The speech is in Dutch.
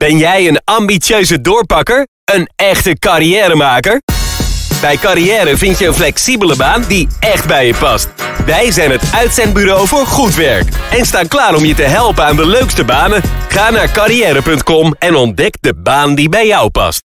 Ben jij een ambitieuze doorpakker? Een echte carrièremaker? Bij Carrière vind je een flexibele baan die echt bij je past. Wij zijn het uitzendbureau voor goed werk en staan klaar om je te helpen aan de leukste banen. Ga naar carrière.com en ontdek de baan die bij jou past.